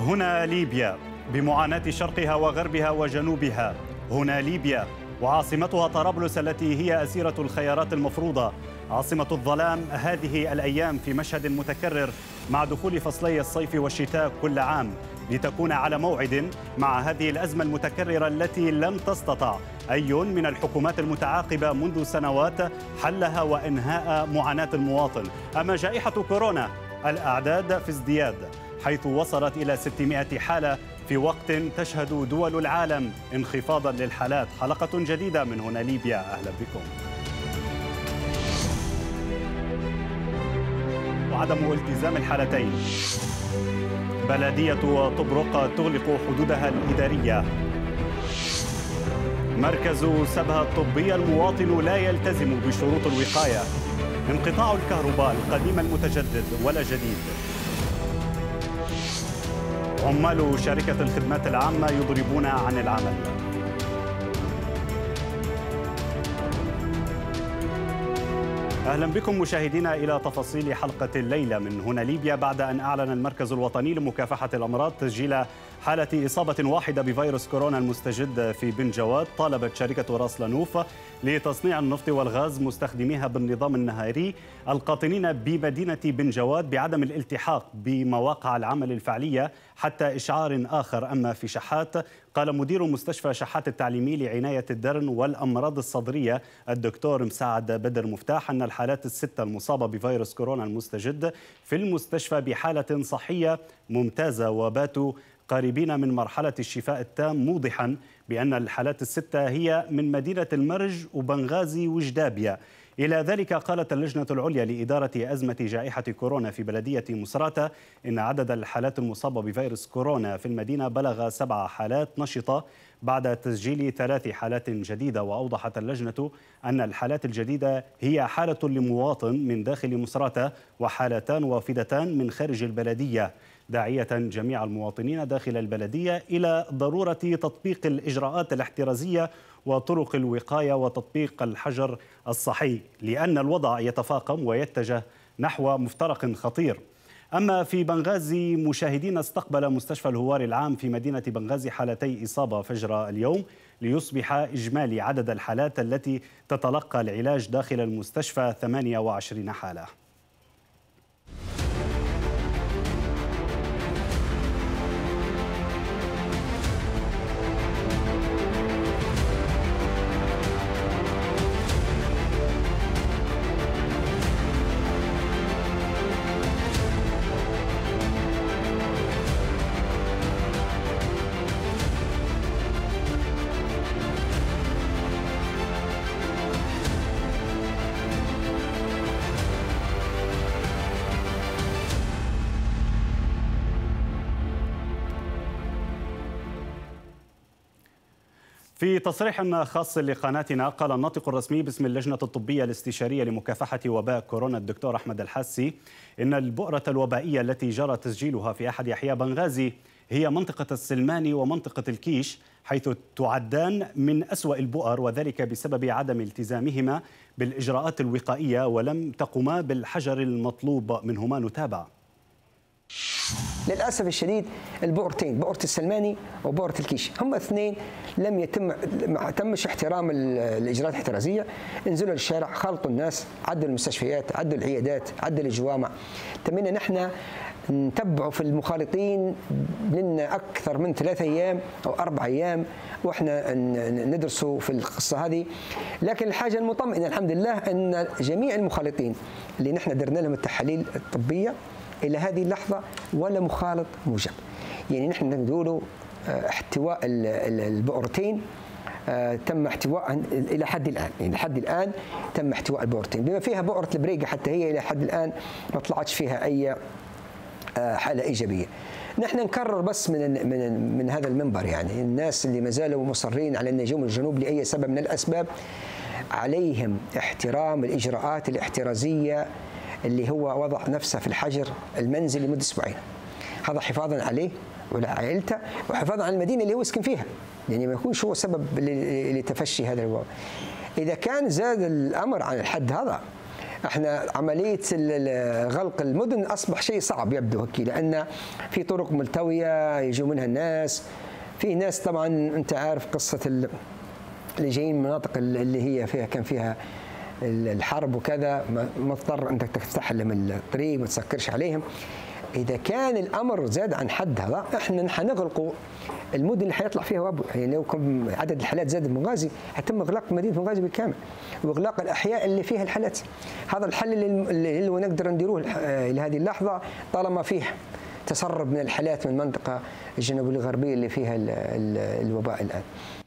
هنا ليبيا بمعاناة شرقها وغربها وجنوبها. هنا ليبيا وعاصمتها طرابلس التي هي أسيرة الخيارات المفروضة، عاصمة الظلام هذه الأيام في مشهد متكرر مع دخول فصلي الصيف والشتاء كل عام، لتكون على موعد مع هذه الأزمة المتكررة التي لم تستطع أي من الحكومات المتعاقبة منذ سنوات حلها وإنهاء معاناة المواطن. أما جائحة كورونا الأعداد في ازدياد، حيث وصلت إلى 600 حالة في وقت تشهد دول العالم انخفاضا للحالات. حلقة جديدة من هنا ليبيا، أهلا بكم. وعدم التزام الحالتين. بلدية طبرق تغلق حدودها الإدارية. مركز سبها الطبي المواطن لا يلتزم بشروط الوقاية. انقطاع الكهرباء القديم المتجدد ولا جديد. عمال شركة الخدمات العامة يضربون عن العمل. أهلا بكم مشاهدينا إلى تفاصيل حلقة الليلة من هنا ليبيا. بعد أن أعلن المركز الوطني لمكافحة الأمراض تسجيل حالة إصابة واحدة بفيروس كورونا المستجد في بن جواد، طالبت شركة راس لانوف لتصنيع النفط والغاز مستخدميها بالنظام النهاري القاطنين بمدينة بن جواد بعدم الالتحاق بمواقع العمل الفعلية حتى إشعار آخر. أما في شحات، قال مدير مستشفى شحات التعليمي لعناية الدرن والأمراض الصدرية الدكتور مساعد بدر مفتاح أن الحالات الستة المصابة بفيروس كورونا المستجد في المستشفى بحالة صحية ممتازة وباتوا قريبين من مرحلة الشفاء التام، موضحا بأن الحالات الستة هي من مدينة المرج وبنغازي وجدابيا. إلى ذلك قالت اللجنة العليا لإدارة أزمة جائحة كورونا في بلدية مصراتة إن عدد الحالات المصابة بفيروس كورونا في المدينة بلغ 7 حالات نشطة بعد تسجيل 3 حالات جديدة. وأوضحت اللجنة أن الحالات الجديدة هي حالة لمواطن من داخل مصراتة وحالتان وافدتان من خارج البلدية، داعية جميع المواطنين داخل البلدية إلى ضرورة تطبيق الإجراءات الاحترازية وطرق الوقاية وتطبيق الحجر الصحي، لأن الوضع يتفاقم ويتجه نحو مفترق خطير. أما في بنغازي مشاهدين، استقبل مستشفى الهواري العام في مدينة بنغازي حالتي إصابة فجر اليوم، ليصبح إجمالي عدد الحالات التي تتلقى العلاج داخل المستشفى 28 حالة. في تصريح خاص لقناتنا، قال الناطق الرسمي باسم اللجنة الطبية الاستشارية لمكافحة وباء كورونا الدكتور أحمد الحاسي إن البؤرة الوبائية التي جرى تسجيلها في أحد أحياء بنغازي هي منطقة السلماني ومنطقة الكيش، حيث تعدان من أسوأ البؤر، وذلك بسبب عدم التزامهما بالإجراءات الوقائية ولم تقما بالحجر المطلوب منهما. نتابع. للأسف الشديد البؤرتين، بؤرة السلماني وبؤرة الكيش، هم اثنين لم تمش احترام الإجراءات الاحترازية. انزلوا للشارع، خلطوا الناس، عدوا المستشفيات، عدوا العيادات، عدوا الجوامع. تمينا نحن نتبعوا في المخالطين لنا أكثر من 3 أيام أو 4 أيام وإحنا ندرسوا في القصة هذه. لكن الحاجة المطمئنة الحمد لله أن جميع المخالطين اللي نحن درنا لهم التحاليل الطبية إلى هذه اللحظة ولا مخالط موجب. يعني نحن نقول احتواء البؤرتين تم احتواء إلى حد الآن، يعني لحد الآن تم احتواء البؤرتين، بما فيها بؤرة البريقة حتى هي إلى حد الآن ما طلعتش فيها أي حالة إيجابية. نحن نكرر بس من هذا المنبر، يعني الناس اللي ما زالوا مصرين على النجوم الجنوب لأي سبب من الأسباب، عليهم احترام الإجراءات الاحترازية اللي هو وضع نفسه في الحجر المنزلي لمدة 2 أسبوع. هذا حفاظا عليه وعلى عائلته وحفاظا على المدينة اللي هو يسكن فيها، يعني ما يكونش هو سبب لتفشي هذا الوضع. إذا كان زاد الأمر عن الحد هذا احنا عمليه غلق المدن اصبح شيء صعب يبدو هيك، لان في طرق ملتويه يجوا منها الناس. في ناس طبعا انت عارف قصه اللي جايين من المناطق اللي هي فيها كان فيها الحرب وكذا، مضطر انك تفتح لهم الطريق ما تسكرش عليهم. اذا كان الامر زاد عن حد هذا احنا حنغلقوا المدن اللي حيطلع فيها وباء. يعني لو كان عدد الحالات زاد بنغازي هيتم اغلاق مدينه بنغازي بالكامل واغلاق الاحياء اللي فيها الحالات. هذا الحل اللي نقدر نديروه لهذه اللحظه طالما فيه تسرب من الحالات من المنطقه الجنوبيه الغربيه اللي فيها الوباء الان.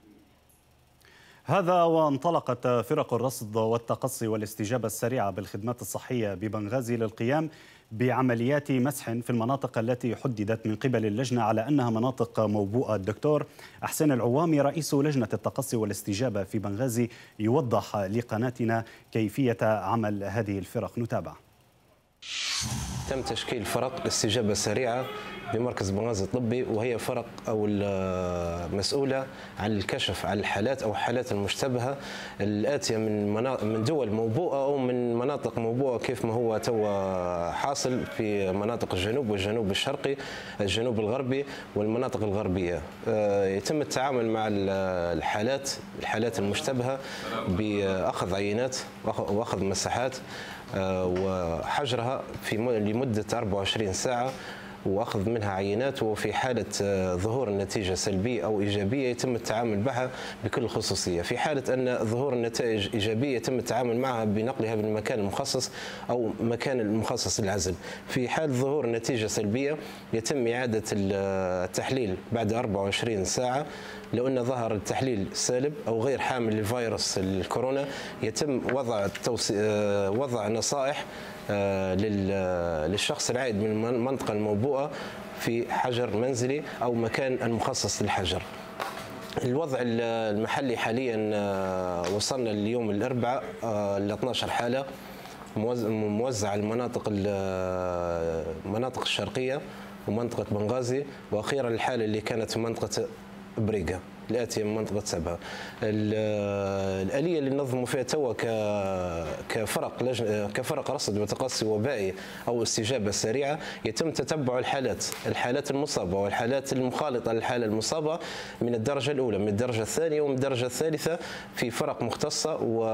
هذا وانطلقت فرق الرصد والتقصي والاستجابة السريعة بالخدمات الصحية ببنغازي للقيام بعمليات مسح في المناطق التي حددت من قبل اللجنة على أنها مناطق موبوءة. الدكتور أحسان العوامي رئيس لجنة التقصي والاستجابة في بنغازي يوضح لقناتنا كيفية عمل هذه الفرق. نتابع. تم تشكيل فرق استجابة سريعة بمركز بنغازي الطبي، وهي فرق أو المسؤولة عن الكشف عن الحالات أو الحالات المشتبهة الآتية من دول موبوءة أو من مناطق موبوءة، كيف ما هو توا حاصل في مناطق الجنوب والجنوب الشرقي، الجنوب الغربي والمناطق الغربية. يتم التعامل مع الحالات المشتبهة بأخذ عينات وأخذ مساحات وحجرها لمدة 24 ساعة وأخذ منها عينات، وفي حالة ظهور النتيجة سلبية أو إيجابية يتم التعامل معها بكل خصوصية. في حالة أن ظهور النتائج إيجابية يتم التعامل معها بنقلها بالمكان المخصص أو مكان المخصص للعزل. في حال ظهور النتيجة سلبية يتم إعادة التحليل بعد 24 ساعة. لو أن ظهر التحليل سالب أو غير حامل لفيروس الكورونا يتم وضع نصائح للشخص العائد من المنطقة الموبوءة في حجر منزلي أو مكان المخصص للحجر. الوضع المحلي حاليا وصلنا اليوم الأربعاء ل 12 حالة موزعة على المناطق الشرقية ومنطقة بنغازي، وأخيرا الحالة اللي كانت في منطقة بريقة الآتية من منطقة سبها. الآلية اللي ننظموا فيها توا كفرق رصد وتقصي وبائي أو استجابة سريعة، يتم تتبع الحالات المصابة والحالات المخالطة للحالة المصابة من الدرجة الأولى، من الدرجة الثانية ومن الدرجة الثالثة في فرق مختصة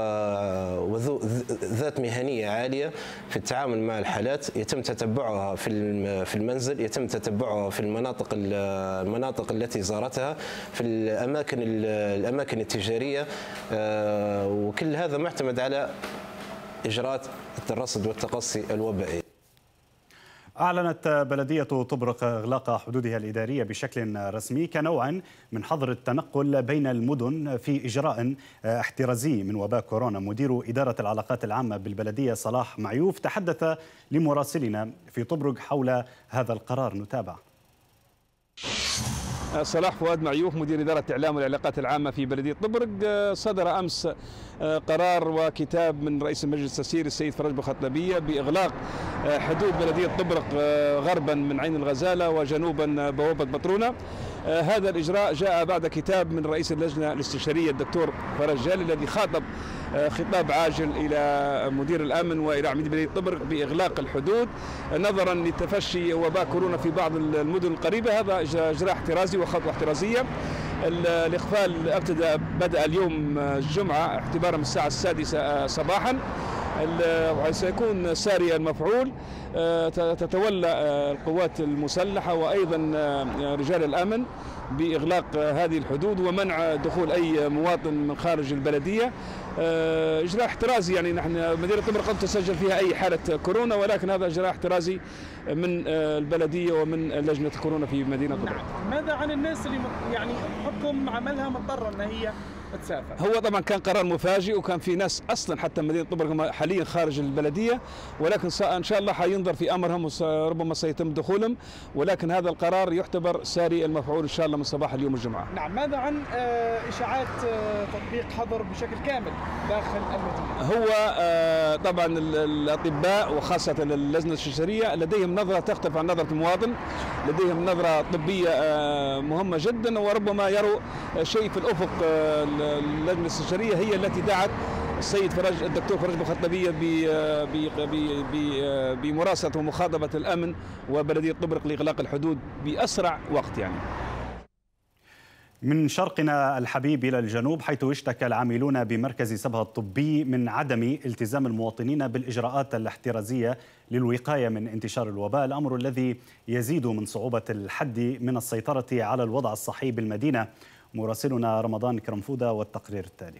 وذات مهنية عالية في التعامل مع الحالات. يتم تتبعها في المنزل، يتم تتبعها في المناطق التي زارتها، في الأماكن التجارية، وكل هذا معتمد على إجراءات الرصد والتقصي الوبائي. أعلنت بلدية طبرق إغلاق حدودها الإدارية بشكل رسمي كنوع من حظر التنقل بين المدن في إجراء احترازي من وباء كورونا. مدير إدارة العلاقات العامة بالبلدية صلاح معيوف تحدث لمراسلنا في طبرق حول هذا القرار. نتابع. صلاح فؤاد معيوف مدير إدارة الإعلام والعلاقات العامة في بلدية طبرق. صدر أمس قرار وكتاب من رئيس المجلس التسييري السيد فرج بخطلبية بإغلاق حدود بلدية طبرق غربا من عين الغزالة وجنوبا بوابة بطرونة. هذا الإجراء جاء بعد كتاب من رئيس اللجنة الاستشارية الدكتور فرج جالي الذي خاطب خطاب عاجل إلى مدير الأمن وإلى عميد بلدية طبرق بإغلاق الحدود نظرا لتفشي وباء كورونا في بعض المدن القريبة. هذا إجراء احترازي وخطوة احترازية. الإقفال بدأ اليوم الجمعة اعتبارا من الساعة 6 صباحا، وسيكون ساري المفعول. تتولى القوات المسلحة وأيضا رجال الأمن بإغلاق هذه الحدود ومنع دخول أي مواطن من خارج البلدية. إجراء احترازي، يعني نحن مدينة طبرق قد تسجل فيها أي حالة كورونا، ولكن هذا إجراء احترازي من البلدية ومن لجنة الكورونا في مدينة طبرق. ماذا عن الناس اللي يعني حكم عملها مضطرة أن هي تسافر؟ هو طبعا كان قرار مفاجئ، وكان في ناس اصلا حتى مدينه طبرق حاليا خارج البلديه، ولكن ان شاء الله حينظر في امرهم وربما سيتم دخولهم، ولكن هذا القرار يعتبر ساري المفعول ان شاء الله من صباح اليوم الجمعه. نعم. ماذا عن اشاعات تطبيق حظر بشكل كامل داخل المدينه؟ هو طبعا الاطباء وخاصه اللجنه الاستشاريه لديهم نظره تختلف عن نظره المواطن، لديهم نظره طبيه مهمه جدا، وربما يروا شيء في الافق. اللجنة الاستشارية هي التي دعت السيد فرج الدكتور فرج بخطبية بمراسلة ومخاطبة الأمن وبلدية طبرق لإغلاق الحدود بأسرع وقت يعني. من شرقنا الحبيب إلى الجنوب، حيث اشتكى العاملون بمركز سبها الطبي من عدم التزام المواطنين بالإجراءات الاحترازية للوقاية من انتشار الوباء، الأمر الذي يزيد من صعوبة الحد من السيطرة على الوضع الصحي بالمدينة. مراسلنا رمضان كرمفودة والتقرير التالي.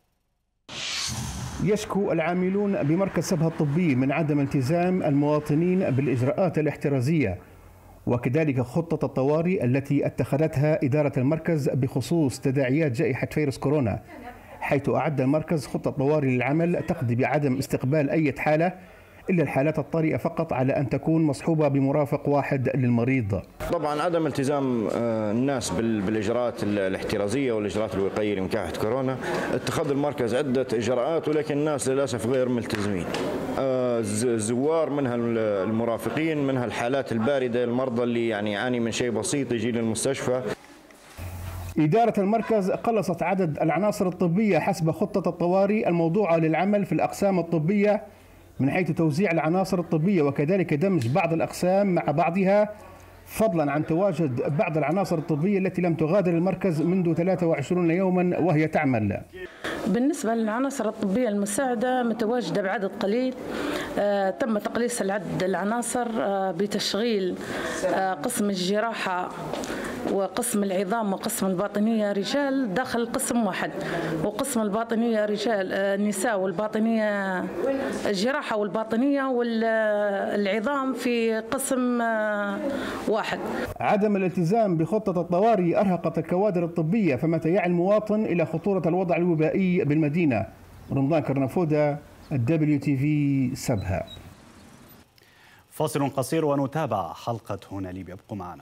يشكو العاملون بمركز سبها الطبي من عدم التزام المواطنين بالإجراءات الاحترازية وكذلك خطة الطوارئ التي اتخذتها إدارة المركز بخصوص تداعيات جائحة فيروس كورونا، حيث أعد المركز خطة طوارئ للعمل تقضي بعدم استقبال أي حالة إلا الحالات الطارئة فقط، على أن تكون مصحوبة بمرافق واحد للمريض. طبعا عدم التزام الناس بالإجراءات الاحترازية والإجراءات الوقائية لمكافحة كورونا، اتخذ المركز عدة إجراءات ولكن الناس للأسف غير ملتزمين. الزوار منها المرافقين، منها الحالات الباردة، المرضى اللي يعني يعاني من شيء بسيط يجي للمستشفى. إدارة المركز قلصت عدد العناصر الطبية حسب خطة الطوارئ الموضوعة للعمل في الأقسام الطبية، من حيث توزيع العناصر الطبية وكذلك دمج بعض الأقسام مع بعضها، فضلا عن تواجد بعض العناصر الطبية التي لم تغادر المركز منذ 23 يوما وهي تعمل. بالنسبة للعناصر الطبية المساعدة متواجدة بعدد قليل، تم تقليص العدد العناصر بتشغيل قسم الجراحة وقسم العظام وقسم الباطنية رجال داخل قسم واحد، وقسم الباطنية رجال النساء والباطنية الجراحة والباطنية والعظام في قسم واحد. عدم الالتزام بخطة الطوارئ أرهقت الكوادر الطبية، فما يعي المواطن إلى خطورة الوضع الوبائي بالمدينة. رمضان كرنفودة، WTV سبها. فاصل قصير ونتابع حلقة هنا ليبيا، ابقوا معنا.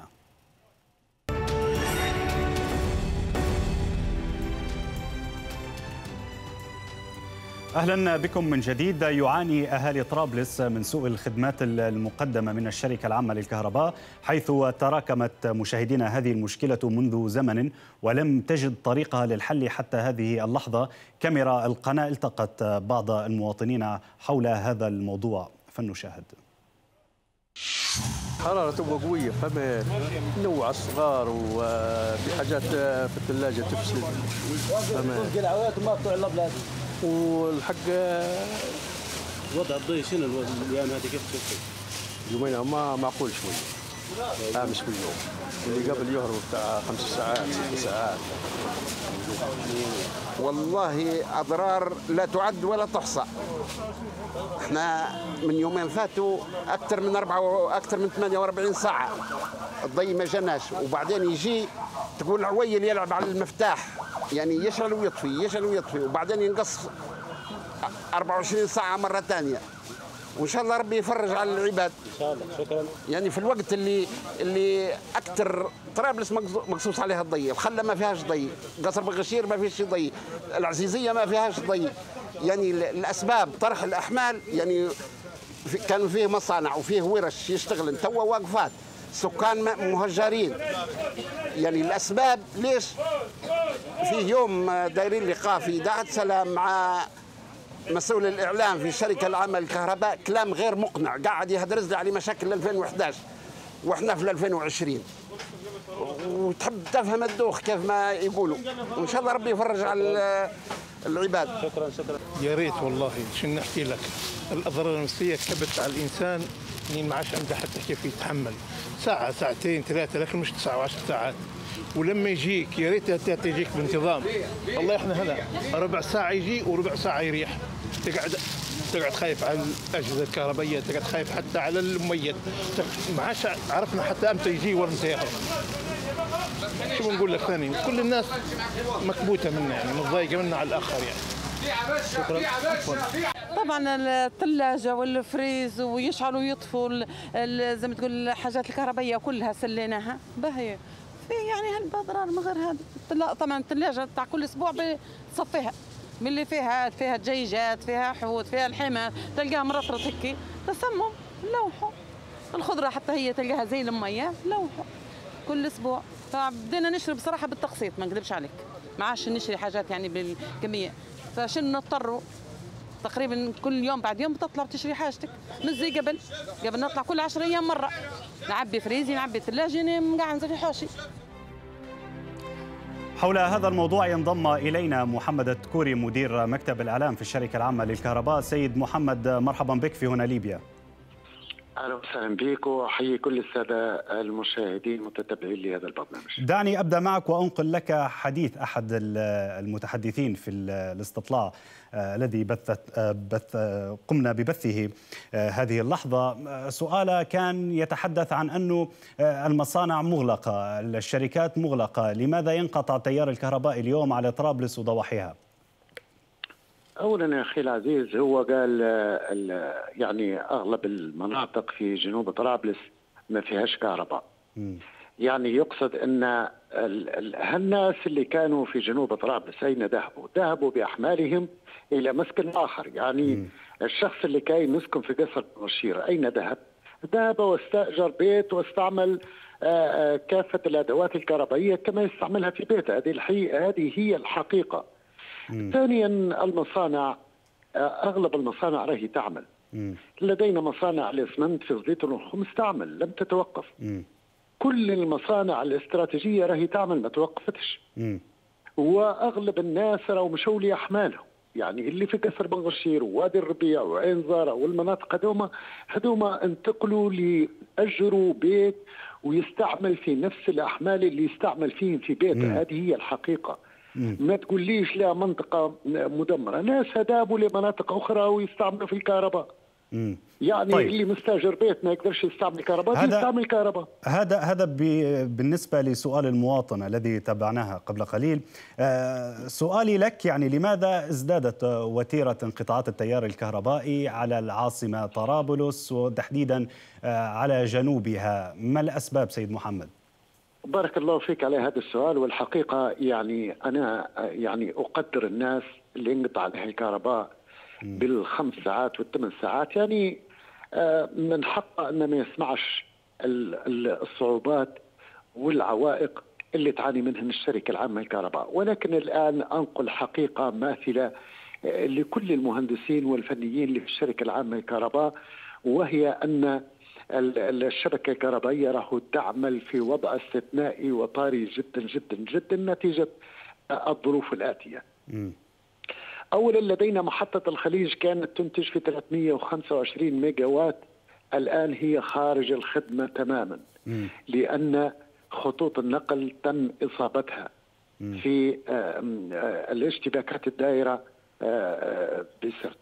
أهلا بكم من جديد. يعاني أهالي طرابلس من سوء الخدمات المقدمة من الشركة العامة للكهرباء، حيث تراكمت مشاهدينا هذه المشكلة منذ زمن ولم تجد طريقها للحل حتى هذه اللحظة. كاميرا القناة التقت بعض المواطنين حول هذا الموضوع، فلنشاهد. حرارة تبقى قوية، فما نوع الصغار وفي حاجات في الثلاجة تفسد، والحق وضع الضي شنو الايام هذه كيف تشوف؟ يومين ما معقول شوي، مش كل يوم، اللي قبل يهرب بتاع 5 ساعات 6 ساعات. والله اضرار لا تعد ولا تحصى. احنا من يومين فاتوا اكثر من 48 ساعه الضي ما جناش، وبعدين يجي تقول عويل يلعب على المفتاح، يعني يشعل ويطفي وبعدين ينقص 24 ساعه مره ثانيه. وان شاء الله ربي يفرج على العباد ان شاء الله. شكرا. يعني في الوقت اللي اكثر طرابلس مقصوص عليها الضي، الخله ما فيهاش ضي، قصر بغشير ما فيش ضي، العزيزيه ما فيهاش ضي. يعني الاسباب طرح الاحمال، يعني كانوا فيه مصانع وفيه ورش يشتغل توا واقفات، سكان مهجرين. يعني الاسباب ليش فيه يوم دايرين لقاء في إذاعة سلام مع مسؤول الإعلام في الشركة العامة للكهرباء، كلام غير مقنع، قاعد يهدرز لي على مشاكل 2011 واحنا في 2020، وتحب تفهم الدوخ كيف ما يقولوا. وإن شاء الله ربي يفرج على العباد. شكرا. يا ريت والله، شنو نحكي لك، الأضرار النفسية كبت على الإنسان اللي ما عادش عنده حتى كيف يتحمل. ساعة 2 3 لكن مش 9 و10 ساعات. ولما يجيك يا ريت يجيك بانتظام. والله احنا هنا ربع ساعة يجي وربع ساعة يريح. تقعد خايف على الأجهزة الكهربائية، تقعد خايف حتى على المميت. ما عادش عرفنا حتى امتى يجي وامتى يهرب. شو بنقول لك ثاني، كل الناس مكبوتة منا، يعني متضايقة منا على الآخر يعني. شكرا. طبعا الثلاجه والفريز ويشعلوا ويطفوا زي ما تقول الحاجات الكهربائيه كلها سليناها باهي. في يعني هالبضرار من غير هذا. طبعا الثلاجه تاع كل اسبوع بتصفيها من اللي فيها دجيجات، فيها حوت، فيها الحمى، تلقاها مرطرط هيك تسمم، لوحوا. الخضره حتى هي تلقاها زي الميه، لوحوا كل اسبوع. فبدينا نشرب صراحه بالتقسيط، ما نكذبش عليك، ما عادش نشري حاجات يعني بالكميه، فشن نضطروا تقريبا كل يوم بعد يوم بتطلع بتشتري حاجتك، مش زي قبل نطلع كل 10 ايام مره، نعبي فريزي نعبي ثلاجه نقعد في حوشي. حول هذا الموضوع ينضم إلينا محمد التكوري مدير مكتب الإعلام في الشركة العامة للكهرباء. سيد محمد، مرحبا بك في هنا ليبيا. أهلا وسهلا بك وأحيي كل السادة المشاهدين المتتبعين لهذا البرنامج. دعني أبدأ معك وأنقل لك حديث أحد المتحدثين في الاستطلاع الذي قمنا ببثه هذه اللحظة. سؤال كان يتحدث عن أنه المصانع مغلقة، الشركات مغلقة، لماذا ينقطع التيار الكهربائي اليوم على طرابلس وضواحيها؟ أولا يا أخي العزيز، هو قال يعني أغلب المناطق في جنوب طرابلس ما فيهاش كهرباء. يعني يقصد أن الناس اللي كانوا في جنوب طرابلس أين ذهبوا؟ ذهبوا بأحمالهم إلى مسكن آخر. يعني الشخص اللي كان يسكن في قصر بشير أين ذهب؟ ذهب واستأجر بيت واستعمل كافة الأدوات الكهربائية كما يستعملها في بيته. هذه هي الحقيقة. ثانيا، المصانع أغلب المصانع راهي تعمل. لدينا مصانع الإسمنت في الزيتون والخمس تعمل لم تتوقف. كل المصانع الاستراتيجية راهي تعمل ما توقفتش. وأغلب الناس راهو مشوا لأحمالهم، يعني اللي في قصر بن غشير ووادي الربيع وعين زارة والمناطق هذوما انتقلوا لأجروا بيت ويستعمل في نفس الأحمال اللي يستعمل فيهم في بيته. هذه هي الحقيقة. ما تقوليش لا منطقة مدمرة، ناس ذهبوا لمناطق أخرى ويستعملوا في الكهرباء. يعني طيب. اللي مستاجر بيت ما يقدرش يستعمل كهرباء يستعمل كهرباء. هذا بالنسبة لسؤال المواطن الذي تابعناها قبل قليل. سؤالي لك، يعني لماذا ازدادت وتيرة انقطاعات التيار الكهربائي على العاصمة طرابلس وتحديدا على جنوبها؟ ما الأسباب سيد محمد؟ بارك الله فيك على هذا السؤال. والحقيقة يعني أنا يعني أقدر الناس اللي انقطع عليها الكهرباء بال5 ساعات وال8 ساعات. يعني من حقه أن ما يسمعش الصعوبات والعوائق اللي تعاني منها الشركة العامة للكهرباء. ولكن الآن أنقل حقيقة ماثلة لكل المهندسين والفنيين اللي في الشركة العامة للكهرباء، وهي أن الشبكة الكهربائية راهو تعمل في وضع استثنائي وطارئ جدا جدا جدا نتيجة الظروف الآتية. أولا، لدينا محطة الخليج كانت تنتج في 325 ميجا وات، الآن هي خارج الخدمة تماما لأن خطوط النقل تم إصابتها في الاشتباكات الدائرة بسرت.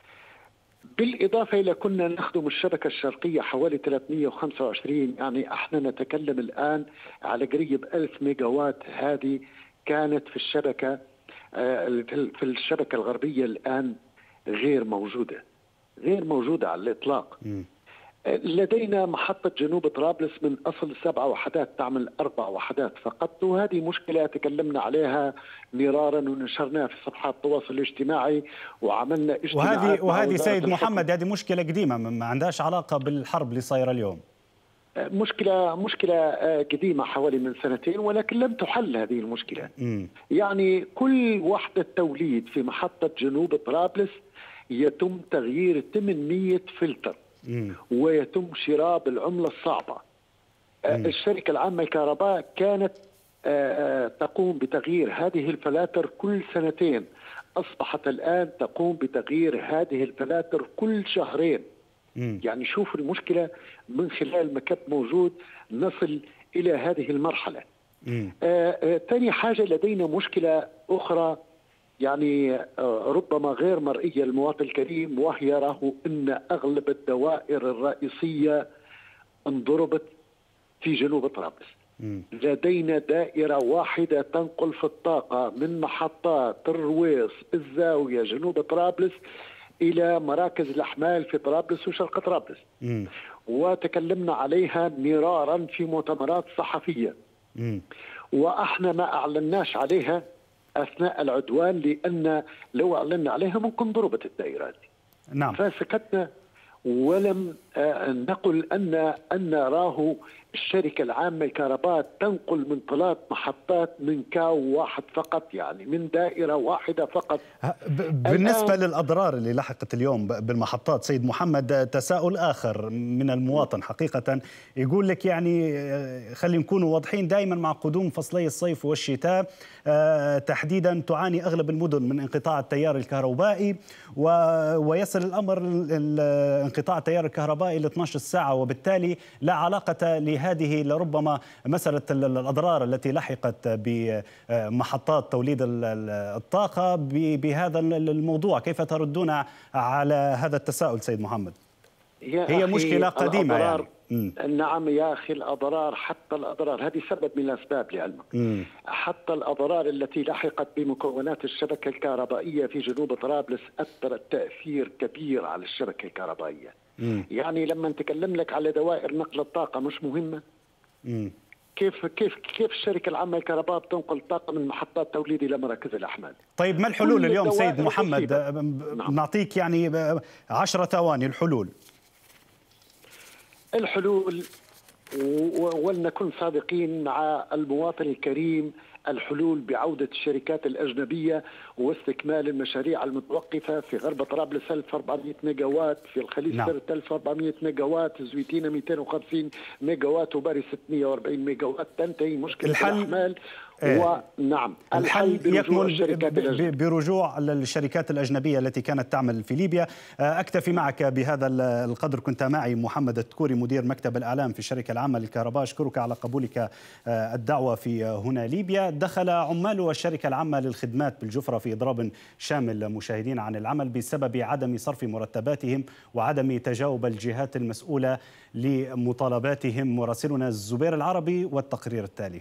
بالإضافة إلى كنا نخدم الشبكة الشرقية حوالي 325، يعني احنا نتكلم الآن على قريب 1000 ميجا وات. هذه كانت في الشبكة الغربية الآن غير موجودة على الإطلاق. لدينا محطة جنوب طرابلس من أصل 7 وحدات تعمل 4 وحدات فقط، وهذه مشكلة تكلمنا عليها مرارا ونشرناها في صفحات التواصل الاجتماعي وعملنا اجتماعات. وهذه سيد محمد هذه مشكلة قديمة ما عندهاش علاقة بالحرب اللي صايرة اليوم. مشكلة قديمة حوالي من 2 ولكن لم تحل هذه المشكلة. يعني كل وحدة توليد في محطة جنوب طرابلس يتم تغيير 800 فلتر ويتم شراء بالعملة الصعبة. الشركة العامة للكهرباء كانت تقوم بتغيير هذه الفلاتر كل 2، أصبحت الآن تقوم بتغيير هذه الفلاتر كل 2 يعني شوف المشكلة من خلال مكب موجود نصل إلى هذه المرحلة. ثاني حاجة، لدينا مشكلة أخرى يعني ربما غير مرئية للمواطن الكريم، وهي راهو أن أغلب الدوائر الرئيسية انضربت في جنوب طرابلس. لدينا دائرة واحدة تنقل في الطاقة من محطات الرويس الزاوية جنوب طرابلس إلى مراكز الأحمال في طرابلس وشرق طرابلس، وتكلمنا عليها مرارا في مؤتمرات صحفية، وإحنا ما أعلناش عليها أثناء العدوان لأن لو أعلنا عليها ممكن ضربت الدائرات. نعم. فسكتنا ولم نقل أن راهو الشركة العامة للكهرباء تنقل من 3 محطات من كاو واحد فقط، يعني من دائرة واحدة فقط. بالنسبة للأضرار اللي لحقت اليوم بالمحطات سيد محمد، تساؤل آخر من المواطن حقيقة يقول لك يعني خلينا نكون واضحين، دائما مع قدوم فصلي الصيف والشتاء تحديدا تعاني أغلب المدن من انقطاع التيار الكهربائي، ويصل الأمر انقطاع التيار الكهربائي ل 12 ساعة، وبالتالي لا علاقة لهذه لربما مسألة الأضرار التي لحقت بمحطات توليد الطاقة بهذا الموضوع. كيف تردون على هذا التساؤل سيد محمد؟ هي مشكلة قديمة يعني. نعم يا أخي، الأضرار، حتى الأضرار هذه سبب من الأسباب لعلمك. حتى الأضرار التي لحقت بمكونات الشبكة الكهربائية في جنوب طرابلس أثرت تأثير كبير على الشبكة الكهربائية. يعني لما نتكلم لك على دوائر نقل الطاقة مش مهمة؟ كيف الشركة العامة للكهرباء بتنقل طاقة من محطات توليد إلى مراكز الأحمال؟ طيب ما الحلول اليوم سيد محمد؟ نعطيك يعني 10 ثواني الحلول. ولنكن صادقين مع المواطن الكريم، الحلول بعودة الشركات الأجنبية واستكمال المشاريع المتوقفة في غرب طرابلس 1400 ميجا وات، في الخليج سرت 1400 ميجا وات، زويتينا 250 ميجا وات، وباري 640 ميجا وات. تنتهي مشكلة الأحمال. ونعم الحل يكمن برجوع الشركات الأجنبية التي كانت تعمل في ليبيا. أكتفي معك بهذا القدر. كنت معي محمد التكوري مدير مكتب الإعلام في الشركة العامة للكهرباء. أشكرك على قبولك الدعوة في هنا ليبيا. دخل عمال الشركة العامة للخدمات بالجفرة في إضراب شامل مشاهدين عن العمل بسبب عدم صرف مرتباتهم وعدم تجاوب الجهات المسؤولة لمطالباتهم. مراسلنا الزبير العربي والتقرير التالي.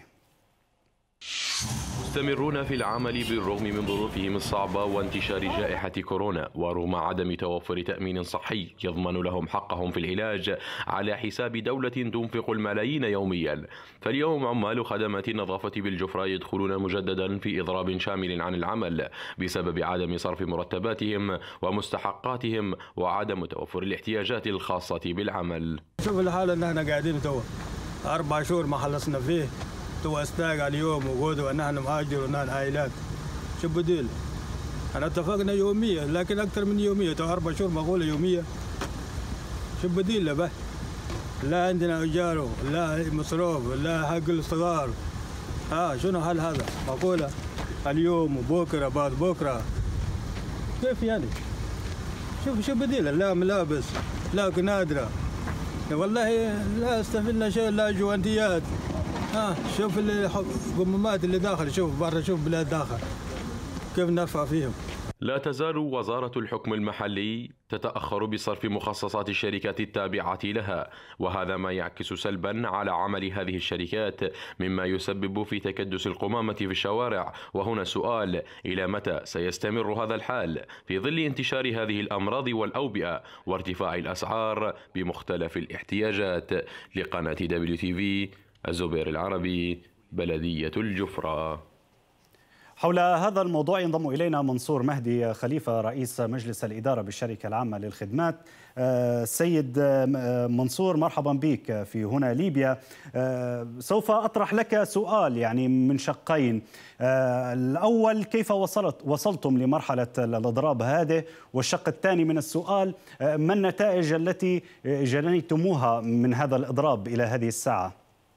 مستمرون في العمل بالرغم من ظروفهم الصعبة وانتشار جائحة كورونا، ورغم عدم توفر تأمين صحي يضمن لهم حقهم في العلاج على حساب دولة تنفق الملايين يوميا. فاليوم عمال خدمات النظافة بالجفرة يدخلون مجددا في إضراب شامل عن العمل بسبب عدم صرف مرتباتهم ومستحقاتهم وعدم توفر الاحتياجات الخاصة بالعمل. شوف الحالة ان احنا قاعدين توا 4 شهور ما خلصنا فيه، تو استاق اليوم وقودوا ان احنا مهاجر ونحن عائلات. شو بديل؟ انا اتفقنا يوميه، لكن اكثر من يوميه، تو 4 شهور مقوله يوميه. شو بديل له؟ لا عندنا ايجار، لا مصروف، لا حق الصغار. شنو حل هذا؟ مقوله اليوم وبكره بعد بكره. كيف يعني؟ شو بديل؟ لا ملابس، لا كنادره. والله لا استفدنا شيء، لا جوانتيات. شوف القمامات اللي داخل، شوف برا، شوف بلاد داخل كيف نرفع فيهم. لا تزال وزارة الحكم المحلي تتأخر بصرف مخصصات الشركات التابعة لها، وهذا ما يعكس سلبا على عمل هذه الشركات، مما يسبب في تكدس القمامة في الشوارع. وهنا سؤال: إلى متى سيستمر هذا الحال في ظل انتشار هذه الأمراض والأوبئة وارتفاع الأسعار بمختلف الاحتياجات؟ لقناة WTV الزبير العربي، بلدية الجفرة. حول هذا الموضوع ينضم إلينا منصور مهدي خليفة رئيس مجلس الإدارة بالشركة العامة للخدمات. سيد منصور، مرحبا بك في هنا ليبيا. سوف أطرح لك سؤال يعني من شقين. الأول، كيف وصلتم لمرحلة الإضراب هذه؟ والشق الثاني من السؤال، ما النتائج التي جنيتموها من هذا الإضراب إلى هذه الساعة؟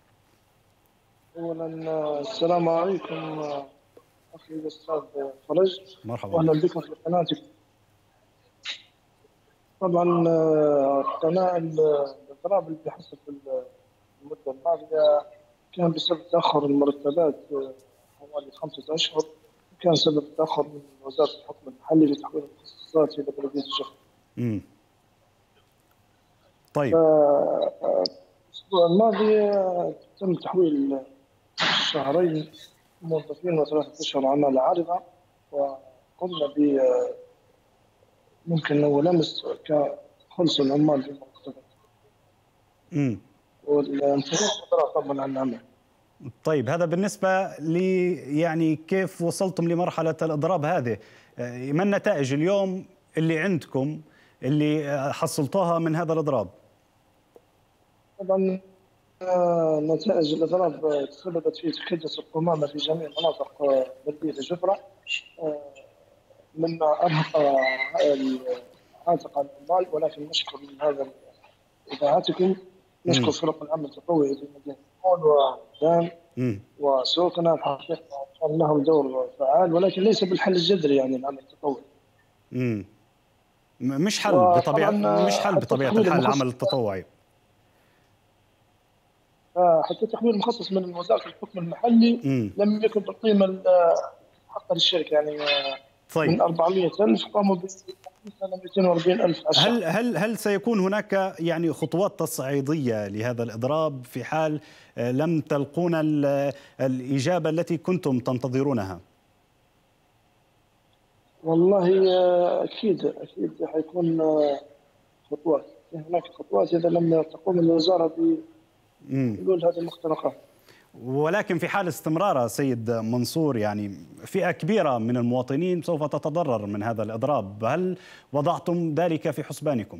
أولا السلام عليكم أخي الأستاذ فرج، مرحبا وأهلا بكم في قناتكم. طبعا قناة الإضراب اللي حصل في المدة الماضية كان بسبب تأخر المرتبات حوالي 5 أشهر، وكان سبب تأخر من وزارة الحكم المحلي لتحويل المخصصات إلى بلدية الجفرة. طيب. الأسبوع الماضي تم تحويل 2 شهرين موظفين و3 أشهر عمالة عارضة، وقمنا ب ممكن لو لمس كخلص العمال في المرتبات. والانفصال طبعا عن العمل. طيب، هذا بالنسبة لي يعني كيف وصلتم لمرحلة الإضراب هذه؟ ما النتائج اليوم اللي عندكم اللي حصلتوها من هذا الإضراب؟ طبعا نتائج الإضراب تسببت في تكدس القمامة في جميع مناطق بلدية جفرة، مما أرهق عاتق العمال. ولكن نشكر من هذا إذاعتكم، نشكر فرق العمل التطوعي في مدينة حول ودان وسوقنا، الحقيقة كان لهم دور فعال، ولكن ليس بالحل الجذري يعني العمل التطوعي. مش حل بطبيعة الحال العمل التطوعي. حتى التخويل المخصص من وزارة الحكم المحلي لم يكن بالقيمة حق للشركة، يعني طيب. من 400,000 قاموا ب 240,000 أشخاص. هل سيكون هناك يعني خطوات تصعيدية لهذا الإضراب في حال لم تلقون الإجابة التي كنتم تنتظرونها؟ والله أكيد حيكون خطوات، هناك خطوات إذا لم تقوم الوزارة بحلول هذه المخترقات. ولكن في حال استمرار سيد منصور يعني فئة كبيرة من المواطنين سوف تتضرر من هذا الإضراب، هل وضعتم ذلك في حسبانكم؟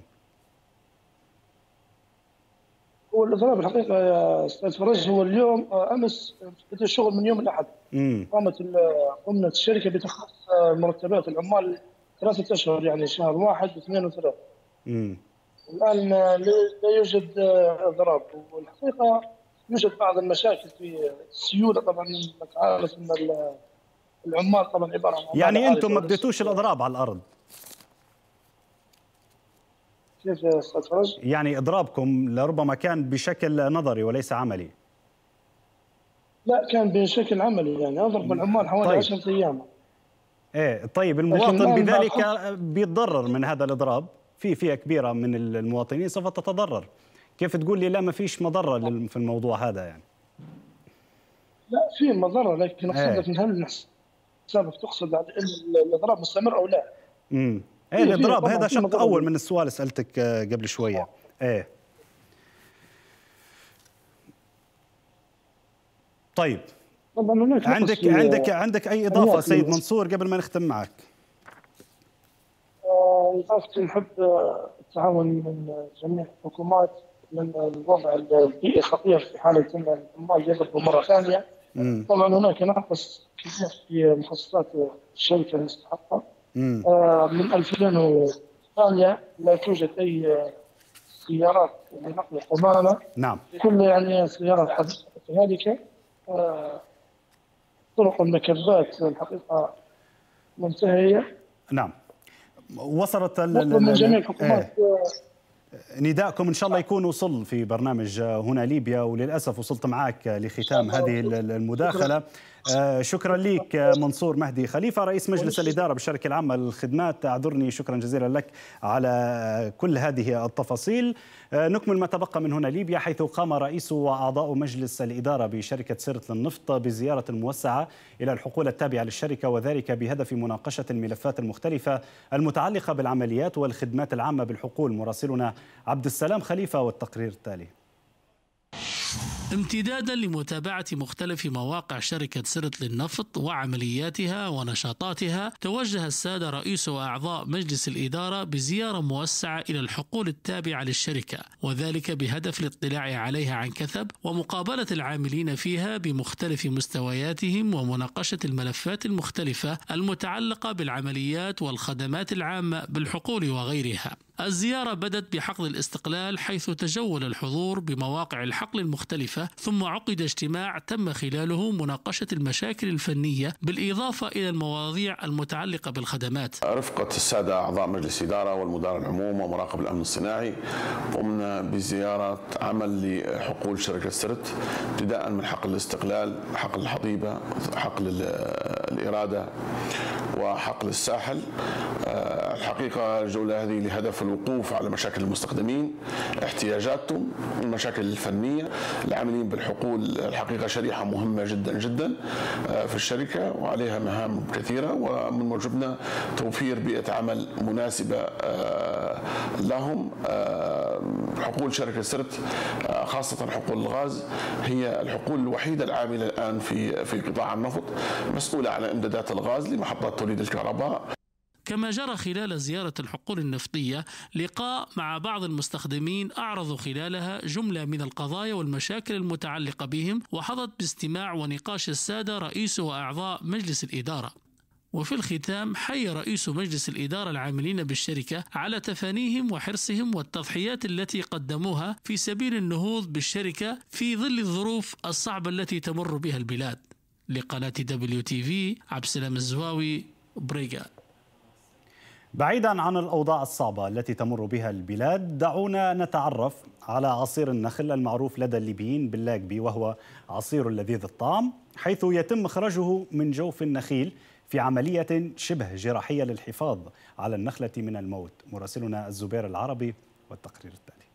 هو الإضراب الحقيقة يا أستاذ فرج هو اليوم أمس بدأ الشغل من يوم الأحد. قمنا الشركة بتخصيص مرتبات العمال 3 أشهر، يعني شهر 1 و2 و3. الآن لا يوجد إضراب، والحقيقة يوجد بعض المشاكل في السيولة. طبعا انك عارف ان العمال طبعا عباره عن يعني انتم ما بديتوش الاضراب على الارض؟ كيف يا استاذ فرج؟ يعني اضرابكم لربما كان بشكل نظري وليس عملي. لا، كان بشكل عملي، يعني اضرب العمال حوالي 10 ايام. طيب المواطن بذلك بيتضرر من هذا الاضراب، في فئة كبيرة من المواطنين سوف تتضرر. كيف تقول لي لا ما فيش مضرة في الموضوع هذا يعني؟ لا في مضرة، لكن أقصد من هل حسابك تقصد الإضراب مستمر أو لا؟ الإضراب هذا شق أول من السؤال سألتك قبل شوية. طيب عندك أي إضافة سيد منصور قبل ما نختم معك؟ إضافتي نحب التعاون من جميع الحكومات، من الوضع البيئي خطير في حالة أن العمال يضربوا مرة ثانية. طبعا هناك نقص كبير في مخصصات الشركة المستحقة. من 2008 لا توجد أي سيارات لنقل القمامة. نعم. كل يعني سيارات حديثة كذلك. طرق المكبات الحقيقة منتهية. نعم. وصلت من جميع الحكومات. نداءكم إن شاء الله يكون وصل في برنامج هنا ليبيا، وللأسف وصلت معك لختام هذه المداخلة. شكرا لك منصور مهدي خليفة رئيس مجلس الإدارة بالشركة العامة للخدمات. أعذرني، شكرا جزيلا لك على كل هذه التفاصيل. نكمل ما تبقى من هنا ليبيا، حيث قام رئيس وأعضاء مجلس الإدارة بشركة سرت للنفط بزيارة موسعة إلى الحقول التابعة للشركة، وذلك بهدف مناقشة الملفات المختلفة المتعلقة بالعمليات والخدمات العامة بالحقول. مراسلنا عبد السلام خليفة والتقرير التالي. امتدادا لمتابعة مختلف مواقع شركة سرت للنفط وعملياتها ونشاطاتها، توجه السادة رئيس وأعضاء مجلس الإدارة بزيارة موسعة إلى الحقول التابعة للشركة، وذلك بهدف الاطلاع عليها عن كثب ومقابلة العاملين فيها بمختلف مستوياتهم ومناقشة الملفات المختلفة المتعلقة بالعمليات والخدمات العامة بالحقول وغيرها. الزيارة بدت بحقل الاستقلال، حيث تجول الحضور بمواقع الحقل المختلفة، ثم عقد اجتماع تم خلاله مناقشة المشاكل الفنية بالإضافة إلى المواضيع المتعلقة بالخدمات. رفقة السادة أعضاء مجلس الإدارة والمدراء العموم ومراقب الأمن الصناعي، قمنا بزيارة عمل لحقول شركة سرت، ابتداء من حقل الاستقلال، حقل الحضيبة، حقل الإرادة، وحقل الساحل. الحقيقة الجولة هذه لهدف الوقوف على مشاكل المستخدمين، احتياجاتهم، المشاكل الفنية. العاملين بالحقول الحقيقة شريحة مهمة جدا جدا في الشركة وعليها مهام كثيرة، ومن واجبنا توفير بيئة عمل مناسبة لهم. حقول شركة سرت خاصة حقول الغاز هي الحقول الوحيدة العاملة الآن في قطاع النفط، مسؤولة عن إمدادات الغاز لمحطات توليد الكهرباء. كما جرى خلال زيارة الحقول النفطية لقاء مع بعض المستخدمين أعرضوا خلالها جملة من القضايا والمشاكل المتعلقة بهم، وحظت باستماع ونقاش السادة رئيس وأعضاء مجلس الإدارة. وفي الختام حيّ رئيس مجلس الإدارة العاملين بالشركة على تفانيهم وحرصهم والتضحيات التي قدموها في سبيل النهوض بالشركة في ظل الظروف الصعبة التي تمر بها البلاد. لقناة WTV عبد السلام الزواوي، بريغا. بعيدا عن الأوضاع الصعبة التي تمر بها البلاد، دعونا نتعرف على عصير النخل المعروف لدى الليبيين باللاقبي، وهو عصير لذيذ الطعم، حيث يتم إخراجه من جوف النخيل في عملية شبه جراحية للحفاظ على النخلة من الموت. مراسلنا الزبير العربي والتقرير التالي.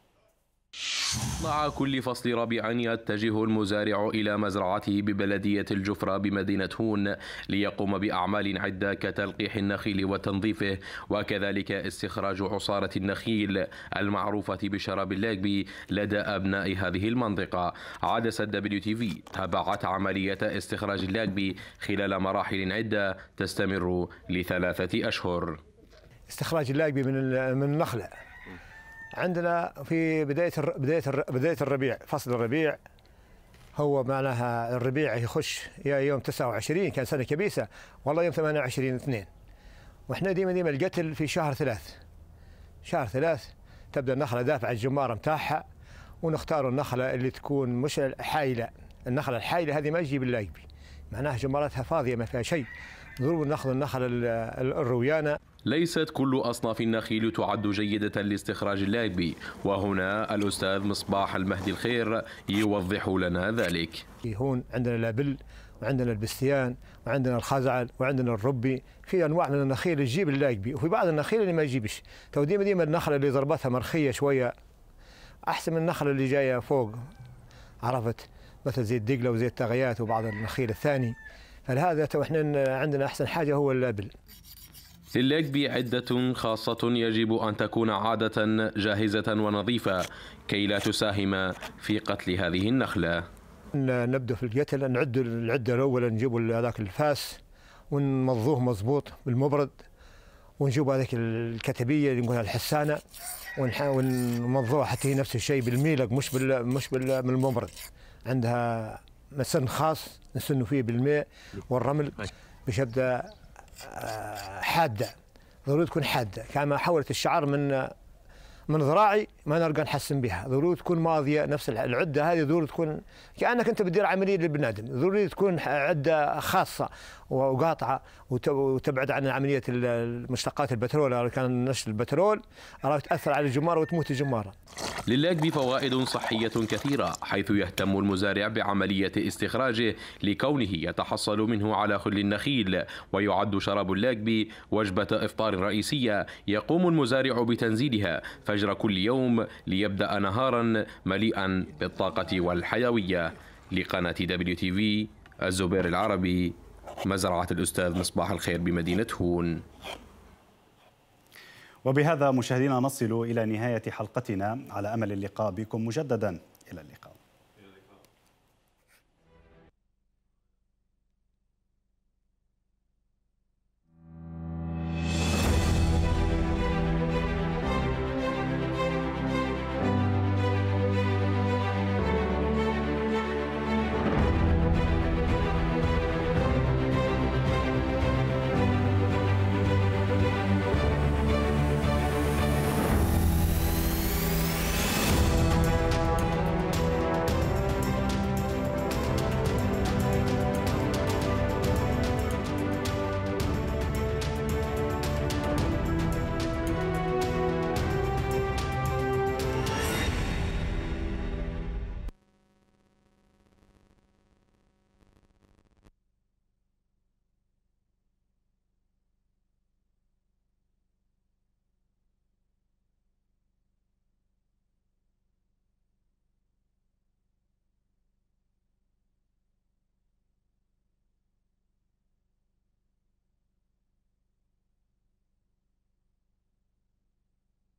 مع كل فصل ربيع يتجه المزارع إلى مزرعته ببلدية الجفرة بمدينة هون ليقوم بأعمال عدة كتلقيح النخيل وتنظيفه، وكذلك استخراج عصارة النخيل المعروفة بشراب اللاقبي لدى أبناء هذه المنطقة. عدسة WTV تابعت عملية استخراج اللاقبي خلال مراحل عدة تستمر ل3 أشهر. استخراج اللاقبي من النخلة عندنا في بداية الربيع، فصل الربيع هو معناها الربيع يخش يا يوم 29 كان سنة كبيسة، والله يوم 28/2، واحنا ديما القتل في شهر 3. شهر 3 تبدأ النخلة دافعة الجمارة متاعها، ونختار النخلة اللي تكون مش حايلة. النخلة الحايلة هذه ما تجيب اللاقبي، معناها جمارتها فاضية ما فيها شيء، ضروري ناخذ النخلة الرويانة. ليست كل أصناف النخيل تعد جيدة لاستخراج اللاقبي، وهنا الأستاذ مصباح المهدي الخير يوضح لنا ذلك. هون عندنا الأبل وعندنا البستيان وعندنا الخزعل وعندنا الربي، في أنواع من النخيل تجيب اللاقبي، وفي بعض النخيل اللي ما يجيبش. تو ديما النخلة اللي ضربتها مرخية شوية أحسن من النخلة اللي جاية فوق، عرفت، مثل زي الدقلة وزي التغيات وبعض النخيل الثاني. فلهذا تو احنا عندنا أحسن حاجة هو الأبل. للاقبي عدة خاصة يجب أن تكون عادة جاهزة ونظيفة كي لا تساهم في قتل هذه النخلة. نبدأ في القتل، نعد العدة الأولى، نجيبوا هذاك الفاس ونمضوه مضبوط بالمبرد، ونجيبوا هذاك الكتبية اللي نقولها الحسانة ونمضوها حتى هي نفس الشيء بالميلق، مش بالمبرد. عندها مسن خاص نسنوا فيه بالماء والرمل باش يبدا حاده، ضروري تكون حاده. كما حولت الشعر من ذراعي ما نلقى نحسن بها، ضروري تكون ماضيه. نفس العده هذه ضروري تكون كانك انت بتدير عمليه للبنادم، ضروري تكون عده خاصه وقاطعه وتبعد عن عمليه مشتقات البترول. كان نشر البترول راح تاثر على الجماره وتموت الجماره. للاقبي فوائد صحية كثيرة، حيث يهتم المزارع بعملية استخراجه لكونه يتحصل منه على خل النخيل، ويعد شراب اللاقبي وجبة إفطار رئيسية يقوم المزارع بتنزيلها فجر كل يوم ليبدأ نهارا مليئا بالطاقة والحيوية. لقناة WTV الزبير العربي، مزرعة الأستاذ مصباح الخير بمدينة هون. وبهذا مشاهدينا نصل إلى نهاية حلقتنا، على أمل اللقاء بكم مجددا. إلى اللقاء.